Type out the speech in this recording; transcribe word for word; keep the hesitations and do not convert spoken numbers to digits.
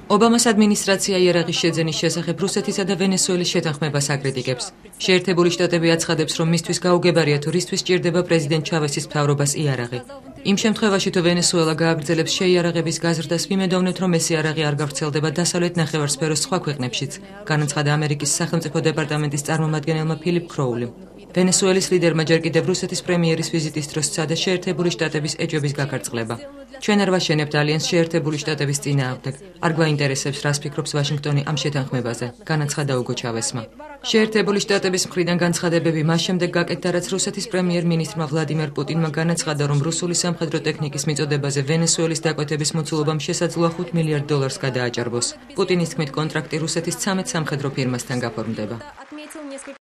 ობამას ადმინისტრაცია იერაღის შეძენის შესახებ რუსეთისა და ვენესუელის შეთანხმებას აკრიტიკებს. შეერთებული შტატები აცხადებს, რომ მისთვის გაუგებარია თუ რისთვის სჭირდება პრეზიდენტ ჩავესის მთავრობას იარაღი. იმ შემთხვევაში, თუ ვენესუელა გააგრძელებს შეიარაღების გაზრდას, ვიმედოვნებთ, რომ ეს იარაღი არ გავრცელდება დასავლეთ ნახევარსფეროს სხვა ქვეყნებშიც, განაცხადა ამერიკის სახელმწიფო დეპარტამენტის წარმომადგენელმა ფილიპ კროულიმ. ვენესუელის ლიდერმა ჯერ კიდევ რუსეთის პრემიერის ვიზიტის დროს სცადა შეერთებული შტატების ეჭვების გაგრძელება. ჩვენ არ ვაშენებთ ალიანსს შეერთებული შტატების წინააღმდეგ. არ გვაინტერესებს, რას ფიქრობს ვაშინგტონი ამ შეთანხმებაზე, განაცხადა უგო ჩავესმა. შეერთებული შტატების მხრიდან განცხადებები მას შემდეგ გაკეთდა, რაც რუსეთის პრემიერ-მინისტრმა ვლადიმერ პუტინმა განაცხადა, რომ რუსული სამხედრო ტექნიკის მიწოდებაზე ვენესუელის დაკვეთების მოცულობამ შესაძლოა ხუთ მილიარდ დოლარს გადააჭარბოს. პუტინის თქმით, კონტრაქტი რუსეთის ცამეტ სამხედრო ფირმასთან გაფორმდება.